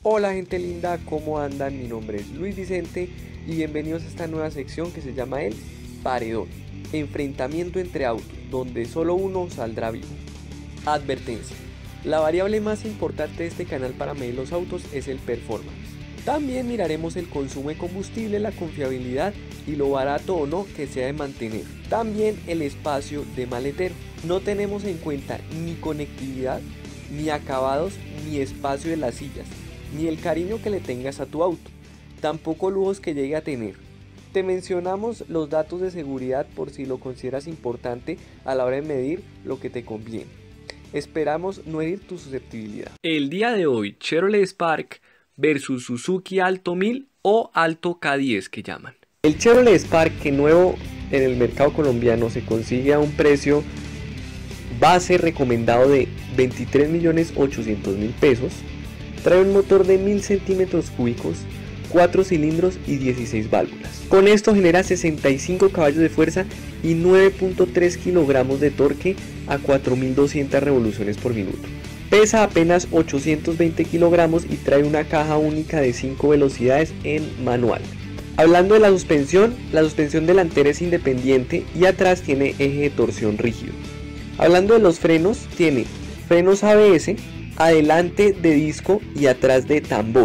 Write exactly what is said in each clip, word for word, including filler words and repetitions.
Hola gente linda, ¿cómo andan? Mi nombre es Luis Vicente y bienvenidos a esta nueva sección que se llama el Paredón, enfrentamiento entre autos, donde solo uno saldrá vivo. Advertencia: la variable más importante de este canal para medir los autos es el performance. También miraremos el consumo de combustible, la confiabilidad y lo barato o no que sea de mantener. También el espacio de maletero. No tenemos en cuenta ni conectividad, ni acabados, ni espacio de las sillas, ni el cariño que le tengas a tu auto, tampoco lujos que llegue a tener. Te mencionamos los datos de seguridad por si lo consideras importante a la hora de medir lo que te conviene. Esperamos no herir tu susceptibilidad. El día de hoy, Chevrolet Spark versus Suzuki Alto mil o Alto K diez que llaman. El Chevrolet Spark, que nuevo en el mercado colombiano se consigue a un precio base recomendado de veintitrés millones ochocientos mil pesos, trae un motor de mil centímetros cúbicos, cuatro cilindros y dieciséis válvulas. Con esto genera sesenta y cinco caballos de fuerza y nueve punto tres kilogramos de torque a cuatro mil doscientas revoluciones por minuto. Pesa apenas ochocientos veinte kilogramos y trae una caja única de cinco velocidades en manual. Hablando de la suspensión, la suspensión delantera es independiente y atrás tiene eje de torsión rígido. Hablando de los frenos, tiene frenos A B S, adelante de disco y atrás de tambor.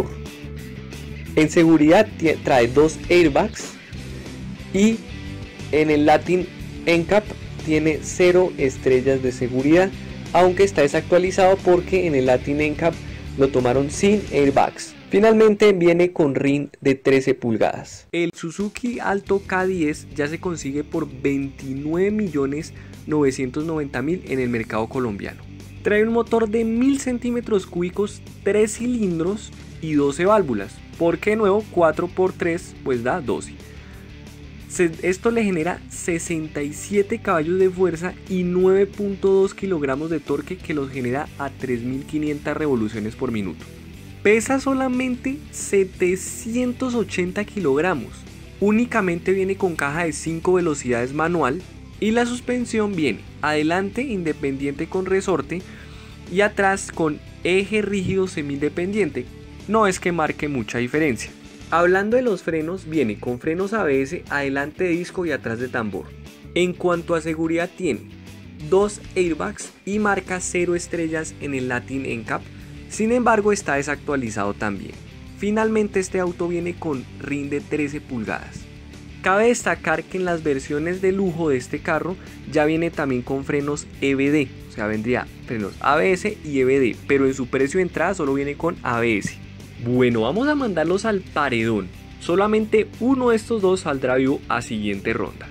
En seguridad trae dos airbags y en el Latin N C A P tiene cero estrellas de seguridad, aunque está desactualizado porque en el Latin N C A P lo tomaron sin airbags. Finalmente viene con rin de trece pulgadas. El Suzuki Alto K diez ya se consigue por veintinueve millones novecientos noventa mil en el mercado colombiano. Trae un motor de mil centímetros cúbicos, tres cilindros y doce válvulas. ¿Por qué nuevo? cuatro por tres pues da doce. Se, esto le genera sesenta y siete caballos de fuerza y nueve punto dos kilogramos de torque que los genera a tres mil quinientas revoluciones por minuto. Pesa solamente setecientos ochenta kilogramos. Únicamente viene con caja de cinco velocidades manual. Y la suspensión viene adelante independiente con resorte y atrás con eje rígido semi-independiente. No es que marque mucha diferencia. Hablando de los frenos, viene con frenos A B S, adelante de disco y atrás de tambor. En cuanto a seguridad, tiene dos airbags y marca cero estrellas en el Latin N C A P. Sin embargo, está desactualizado también. Finalmente, este auto viene con rin de trece pulgadas. Cabe destacar que en las versiones de lujo de este carro ya viene también con frenos E B D, o sea vendría frenos A B S y E B D, pero en su precio de entrada solo viene con A B S. Bueno, vamos a mandarlos al paredón, solamente uno de estos dos saldrá vivo a siguiente ronda.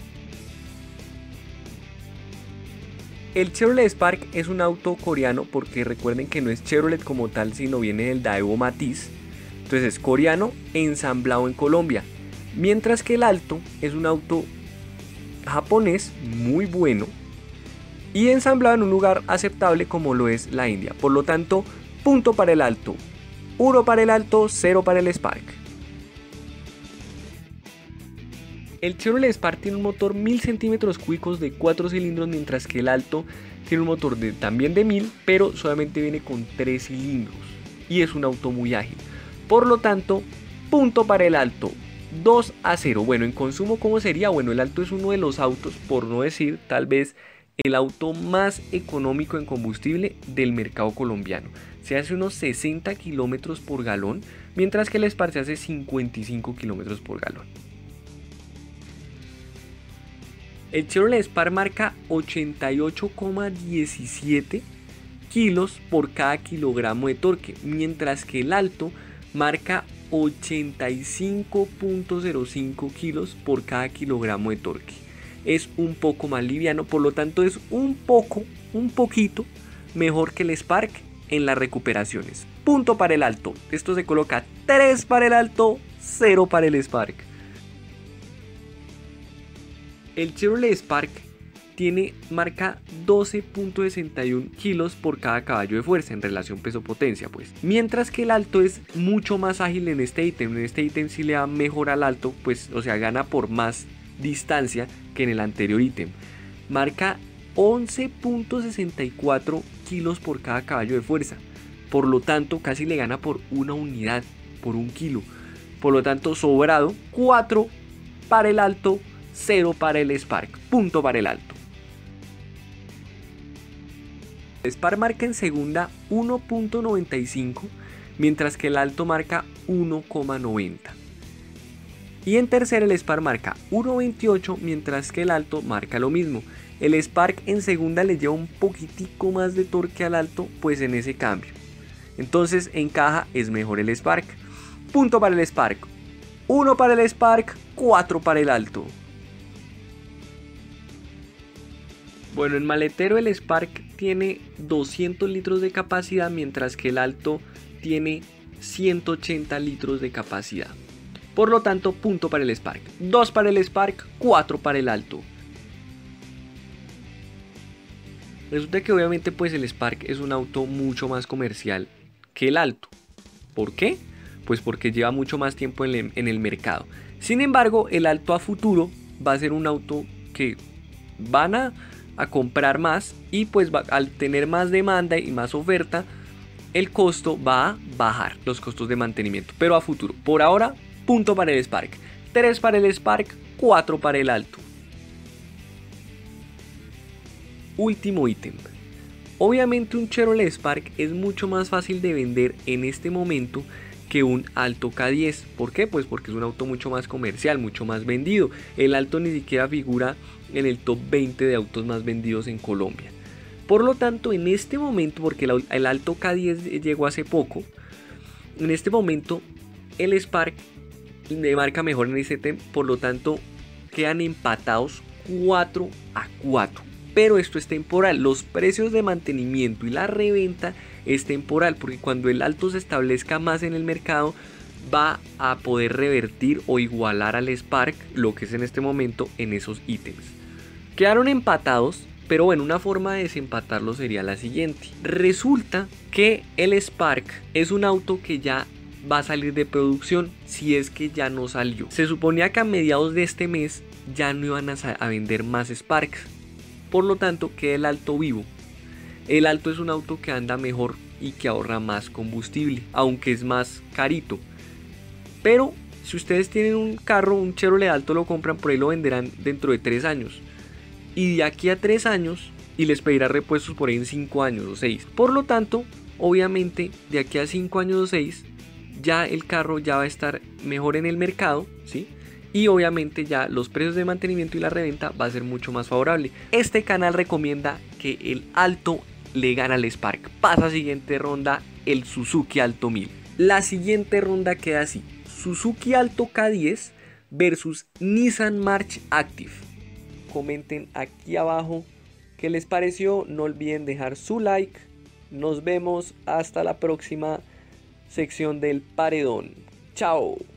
El Chevrolet Spark es un auto coreano porque recuerden que no es Chevrolet como tal, sino viene del Daewoo Matiz, entonces es coreano ensamblado en Colombia. Mientras que el Alto es un auto japonés muy bueno y ensamblado en un lugar aceptable como lo es la India. Por lo tanto, punto para el Alto, uno para el Alto, cero para el Spark. El Chevrolet Spark tiene un motor mil centímetros cúbicos de cuatro cilindros, mientras que el Alto tiene un motor de, también de mil, pero solamente viene con tres cilindros y es un auto muy ágil. Por lo tanto, punto para el Alto, dos a cero. Bueno, en consumo, ¿cómo sería? Bueno, el Alto es uno de los autos, por no decir tal vez el auto más económico en combustible del mercado colombiano. Se hace unos sesenta kilómetros por galón, mientras que el Spark se hace cincuenta y cinco kilómetros por galón. El Chevrolet Spark marca ochenta y ocho coma diecisiete kilos por cada kilogramo de torque, mientras que el Alto marca ochenta y cinco punto cero cinco kilos por cada kilogramo de torque. Es un poco más liviano, por lo tanto es un poco, un poquito mejor que el Spark en las recuperaciones. Punto para el Alto. Esto se coloca tres para el Alto, cero para el Spark. El Chevrolet Spark tiene marca doce punto sesenta y uno kilos por cada caballo de fuerza en relación peso-potencia, pues. Mientras que el Alto es mucho más ágil en este ítem. En este ítem sí le da mejor al Alto, pues, o sea, gana por más distancia que en el anterior ítem. Marca once punto sesenta y cuatro kilos por cada caballo de fuerza. por lo tanto casi le gana por una unidad, por un kilo. Por lo tanto, sobrado, cuatro para el Alto, cero para el Spark, punto para el Alto. El Spark marca en segunda uno punto noventa y cinco, mientras que el Alto marca uno coma noventa. Y en tercera el Spark marca uno coma veintiocho, mientras que el Alto marca lo mismo. El Spark en segunda le lleva un poquitico más de torque al Alto, pues en ese cambio. Entonces en caja es mejor el Spark. Punto para el Spark. uno para el Spark, cuatro para el Alto. Bueno, en maletero el Spark tiene doscientos litros de capacidad, mientras que el Alto tiene ciento ochenta litros de capacidad. Por lo tanto, punto para el Spark. dos para el Spark, cuatro para el Alto. Resulta que obviamente pues el Spark es un auto mucho más comercial que el Alto. ¿Por qué? Pues porque lleva mucho más tiempo en el, en el mercado. Sin embargo, el Alto a futuro va a ser un auto que van a, a comprar más, y pues va, al tener más demanda y más oferta, el costo va a bajar, los costos de mantenimiento, pero a futuro. Por ahora, punto para el Spark, tres para el Spark, cuatro para el Alto. Último ítem. Obviamente un Chevrolet Spark es mucho más fácil de vender en este momento que un Alto K diez. ¿Por qué? Pues porque es un auto mucho más comercial, mucho más vendido. El Alto ni siquiera figura en el top veinte de autos más vendidos en Colombia. Por lo tanto, en este momento, porque el, el Alto K diez llegó hace poco, en este momento el Spark le marca mejor en ese ítem. Por lo tanto, quedan empatados cuatro a cuatro. Pero esto es temporal, los precios de mantenimiento y la reventa es temporal, porque cuando el Alto se establezca más en el mercado va a poder revertir o igualar al Spark lo que es en este momento en esos ítems. Quedaron empatados, pero bueno, una forma de desempatarlo sería la siguiente. Resulta que el Spark es un auto que ya va a salir de producción, si es que ya no salió. Se suponía que a mediados de este mes ya no iban a, a vender más Sparks. Por lo tanto, queda el Alto vivo. El Alto es un auto que anda mejor y que ahorra más combustible, aunque es más carito. Pero si ustedes tienen un carro, un Chevrolet Alto, lo compran, por ahí lo venderán dentro de tres años. Y de aquí a tres años, y les pedirá repuestos por ahí en cinco años o seis. Por lo tanto, obviamente, de aquí a cinco años o seis, ya el carro ya va a estar mejor en el mercado, ¿sí? Y obviamente ya los precios de mantenimiento y la reventa va a ser mucho más favorable. Este canal recomienda que el Alto le gana al Spark. Pasa a siguiente ronda el Suzuki Alto mil. La siguiente ronda queda así: Suzuki Alto K diez versus Nissan March Active. Comenten aquí abajo qué les pareció. No olviden dejar su like. Nos vemos hasta la próxima sección del paredón. Chao.